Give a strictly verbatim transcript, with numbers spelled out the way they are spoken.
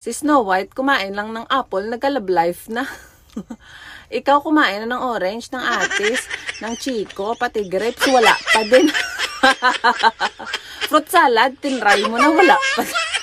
Si Snow White, kumain lang ng apple, nagka-love life na. Ikaw kumain na ng orange, ng atis, ng chico, pati grapes, wala pa din. Fruit salad, tinry mo na, wala pa.